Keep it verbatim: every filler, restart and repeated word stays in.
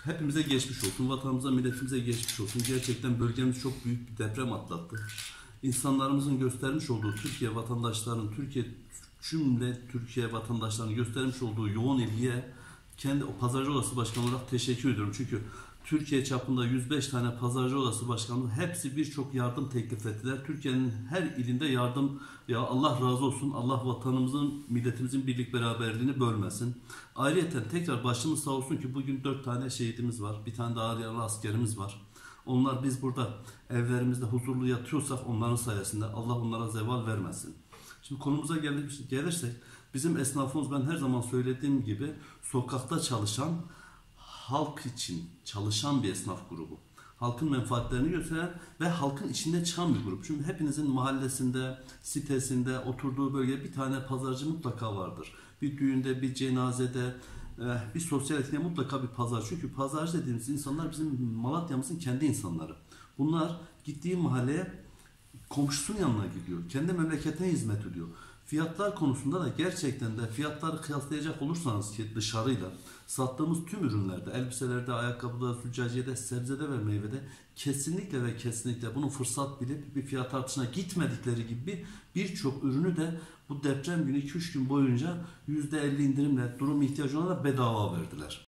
Hepimize geçmiş olsun, vatanımıza, milletimize geçmiş olsun. Gerçekten bölgemiz çok büyük bir deprem atlattı. İnsanlarımızın göstermiş olduğu, Türkiye vatandaşlarının, Türkiye cümle Türkiye vatandaşlarının göstermiş olduğu yoğun ilgiye kendi o pazarcı odası başkanı olarak teşekkür ediyorum. Çünkü Türkiye çapında yüz beş tane pazarcı odası başkanı hepsi birçok yardım teklif ettiler. Türkiye'nin her ilinde yardım, ya Allah razı olsun, Allah vatanımızın, milletimizin birlik beraberliğini bölmesin. Ayrıca tekrar başımız sağ olsun ki bugün dört tane şehidimiz var, bir tane daha yaralı askerimiz var. Onlar biz burada evlerimizde huzurlu yatıyorsak onların sayesinde, Allah onlara zeval vermesin. Şimdi konumuza gelirsek, bizim esnafımız, ben her zaman söylediğim gibi, sokakta çalışan, halk için çalışan bir esnaf grubu. Halkın menfaatlerini gösteren ve halkın içinde çıkan bir grup. Çünkü hepinizin mahallesinde, sitesinde, oturduğu bölgede bir tane pazarcı mutlaka vardır. Bir düğünde, bir cenazede, bir sosyal etkinliğe mutlaka bir pazar. Çünkü pazarcı dediğimiz insanlar bizim Malatya'mızın kendi insanları. Bunlar gittiği mahalleye komşusunun yanına gidiyor. Kendi memleketine hizmet ediyor. Fiyatlar konusunda da gerçekten de fiyatları kıyaslayacak olursanız ki dışarıyla sattığımız tüm ürünlerde, elbiselerde, ayakkabıda, züccaciyede, sebzede ve meyvede kesinlikle ve kesinlikle bunu fırsat bilip bir fiyat artışına gitmedikleri gibi birçok ürünü de bu deprem günü iki üç gün boyunca yüzde elli indirimle durum ihtiyacı olana bedava verdiler.